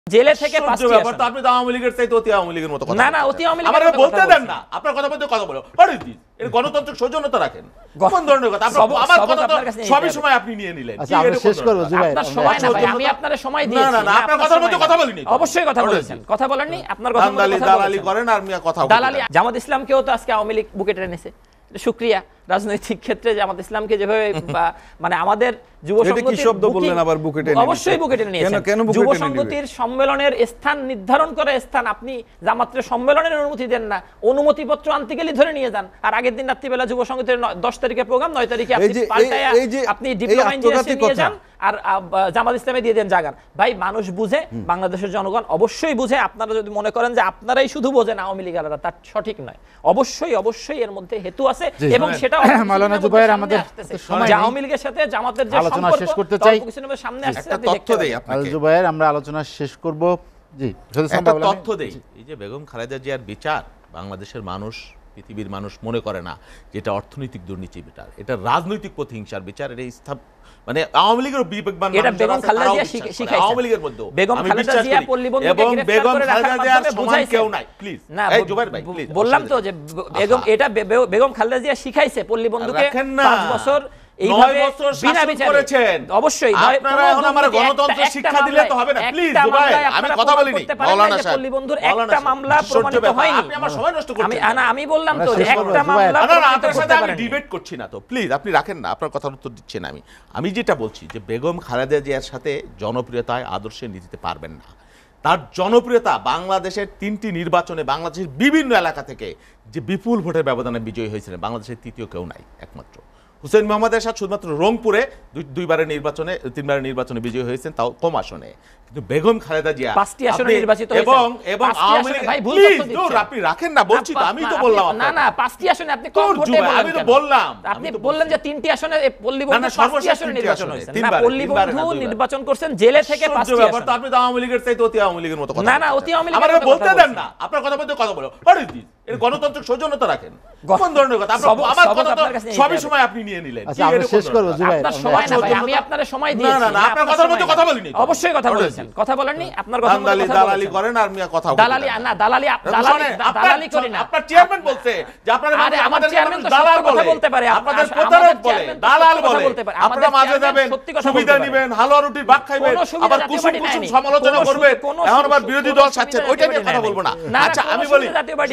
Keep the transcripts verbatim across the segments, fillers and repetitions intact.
জেলে থেকে পাঁচটি ব্যাপার তো আপনি তো আওয়ামী লীগের চাইতে অতি আওয়ামী লীগের মতো কথা না না অতি আওয়ামী লীগের আমাকে বলতে দেন না আপনার কথা বলতে কথা বলো হোয়াট ইজ দিস এর গণতান্ত্রিক সৌজন্যতা রাখেন কোন ধরনের কথা আপনার আমার কথা তো সবই সময় আপনি নিয়ে নিলেন আচ্ছা আমরা শেষ করব জুবাইর আপনার সময় না ভাই আমি আপনার সময় দিয়েছি না না আপনার কথার মধ্যে কথা বলিনি অবশ্যই কথা বলেছেন কথা বলেননি আপনার কথা দালালি দালালি করেন আর মিয়া কথা বলেন দালালি জামাত ইসলামকেও তো আজকে আওয়ামী লীগ বুকে টেনে নিয়েছে শুকরিয়া রাজনৈতিক ক্ষেত্রে জামাত ইসলামকে যেভাবে মানে আমাদের যুব সংগঠন কি শব্দ বললেন আবার বুকে টেনে অবশ্যই বুকে টেনে নিয়েছেন যুব সংগঠনের সম্মেলনের স্থান নির্ধারণ করে স্থান আপনি জামাতের সম্মেলনের অনুমতি দেন না অনুমতি পত্র আনতে গেলে ধরে নিয়ে যান আর আগের দিন রাত্রিবেলা যুব সংগঠনের দশ তারিখে প্রোগ্রাম নয় তারিখে আপনি পাল্টায়া আপনি ডিপ্লোমা ইঞ্জিনিয়ারিং নিয়ে যান আর জামাত ইসলামে দিয়ে দেন জাগান ভাই মানুষ বুঝে বাংলাদেশের জনগণ অবশ্যই বুঝে আপনারা যদি মনে করেন যে আপনারাই শুধু বোঝেন আওয়ামী লীগ আলাদা তার সঠিক নয় অবশ্যই অবশ্যই এর মধ্যে হেতু আছে এবং সেটা মাওলানা জুবাইর আমাদের সময় আওয়ামী লীগের সাথে জামাতের যে আলোচনা শেষ করতে চাই সামনে আসছে একটা তথ্য দেই আপনাকে জুবাইর আমরা আলোচনা শেষ করব জি একটা তথ্য দেই এই যে বেগম খালেদা জিয়ার বিচার বাংলাদেশের মানুষ পৃথিবীর মানুষ মনে করে না যেটা অর্থনৈতিক দুর্নীতির বিচার এটা রাজনৈতিক প্রতিহিংসার বিচার এটা স্থাপ মানে আওয়ামী লীগের বিবেকবান এটা বেগম খালেদা জিয়া শিখাইছে আওয়ামী লীগের মধ্যে বেগম খালেদা জিয়া পল্লীবন্ধুকে এবং বেগম খালেদা জিয়ার সমান কেউ নাই প্লিজ না এই জুবাইর ভাই প্লিজ বললাম তো যে বেগম এটা বেগম খালেদা জিয়া শিখাইছে পল্লীবন্ধুকে পাঁচ বছর এইভাবে বিনা বিচারে অবশ্যই আপনারা এখন আমার গণতন্ত্র শিক্ষা দিলে তো হবে না প্লিজ জুবাইর আমি কথা বলিনি মাওলানা সাহেব পল্লীবন্ধুর একটা মামলা প্রমাণিত হয়নি আপনি আমার সময় নষ্ট করছেন আমি না আমি বললাম তো যে একটা মামলা না আপনার সাথে আমি ডিবেট করছি না তো প্লিজ আপনি রাখেন না আপনার কথার উত্তর দিচ্ছেন আমি আমি যেটা বলছি যে বেগম খালেদা জিয়ার সাথে জনপ্রিয়তায় আদর্শে নিতে পারবেন না তার জনপ্রিয়তা বাংলাদেশের তিনটি নির্বাচনে বাংলাদেশের বিভিন্ন এলাকা থেকে যে বিপুল ভোটের ব্যবধানে বিজয়ী হয়েছিলেন বাংলাদেশের তৃতীয় কেউ নাই একমাত্র হুসেইন মোহাম্মদ এরশাদ শুধুমাত্র রংপুরে দুইবারের নির্বাচনে তিনবারের নির্বাচনে বিজয়ী হয়েছেন তাও কম আসনে কিন্তু বেগম খালেদা জিয়া পাঁচটি আসনে নির্বাচিত হয়েছেন এবং এবং আওয়ামী লীগ ভাই ভুল তথ্য দিচ্ছেন আপনি রাখেন না বলছি তো আমি তো বললাম না না পাঁচটি আসনে আপনি কম ভোটে বললেন আমি তো বললাম আপনি বললেন যে তিনটি আসনে পল্লীবন্ধু পাঁচটি আসনে নির্বাচন হয়েছে না পল্লীবন্ধু নির্বাচন করছেন জেলে থেকে পাঁচটি ব্যাপার তো আপনি তো আওয়ামী লীগের চাইতে অতি আওয়ামী লীগের মতো কথা না না অতি আওয়ামী লীগের আমাকে বলতে দেন না আপনার কথা বলতে কথা বলো হোয়াট ইজ দিস এর গণতান্ত্রিক সৌজন্যতা রাখেন কোন ধরনের কথা আপনার আমার কথা তো সবই সময় আপনি নিয়ে নিলেন আচ্ছা আমরা শেষ করব জুবাইর আপনার সময় না ভাই আমি আপনার সময় দিয়েছি না না আপনার কথার মধ্যে কথা বলিনি অবশ্যই কথা বলেছেন কথা বলেননি আপনার কথা দালালি দালালি করেন আর মিয়া কথা দালালি না দালালি দালালি দালালি করি না আপনার চেয়ারম্যান বলছে যে আপনারা আরে আমাদের চেয়ারম্যান তো দালাল কথা বলতে পারে আপনাদের প্রতারক বলে দালাল বলে আপনারা মাঝে যাবেন সুবিধা নেবেন হালুয়া রুটির ভাগ খাইবেন আবার কুসুম কুসুম সমালোচনা করবেন এখন আবার বিরোধী দল ছাড়ছেন ওইটা নিয়ে কথা বলবো না আচ্ছা আমি বলি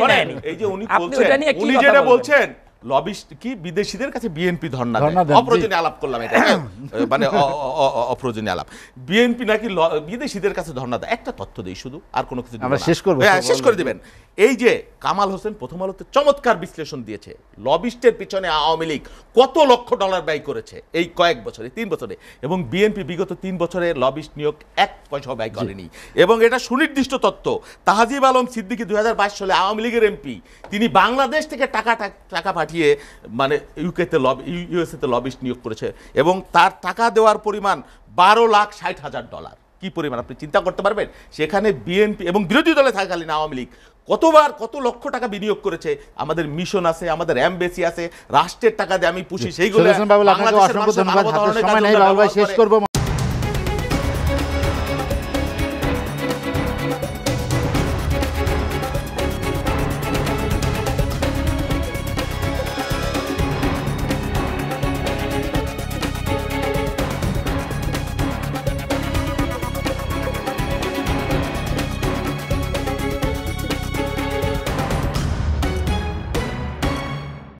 এই যে উনি বলছেন উনি যেটা বলছেন লবিস্ট কি বিদেশিদের কাছে বিএনপি ধর্ণা দেয় অপ্রয়োজনীয় আলাপ করলাম এটা মানে অপ্রয়োজনীয় আলাপ বিএনপি নাকি বিদেশিদের কাছে ধর্ণা দেয় একটা তথ্য দেই শুধু আর কোনো কিছু আমরা শেষ করব হ্যাঁ শেষ করে দিবেন এই যে কামাল হোসেন প্রথম আলোতে চমৎকার বিশ্লেষণ দিয়েছে লবিস্টের পিছনে আওয়ামী লীগ কত লক্ষ ডলার ব্যয় করেছে এই কয়েক বছরে তিন বছরে এবং বিএনপি বিগত তিন বছরে লবিস্ট নিয়োগ এক পয়সা ব্যয় করেনি এবং এটা সুনির্দিষ্ট তথ্য তাহাজিব আলম সিদ্দিকী দুই হাজার বাইশ সালে আওয়ামী লীগের এমপি তিনি বাংলাদেশ থেকে টাকা টাকা পাঠিয়ে মানে ইউকেতে লবি ইউএসএতে লবিস্ট নিয়োগ করেছে এবং তার টাকা দেওয়ার পরিমাণ বারো লাখ ষাট হাজার ডলার কি পরিমাণ আপনি চিন্তা করতে পারবেন সেখানে বিএনপি এবং বিরোধী দলে থাকাকালীন আওয়ামী লীগ কতবার কত লক্ষ টাকা বিনিয়োগ করেছে আমাদের মিশন আছে আমাদের এমবেসি আছে রাষ্ট্রের টাকা দিয়ে আমি পুষি সেইগুলো অসংখ্য ধন্যবাদ শেষ করব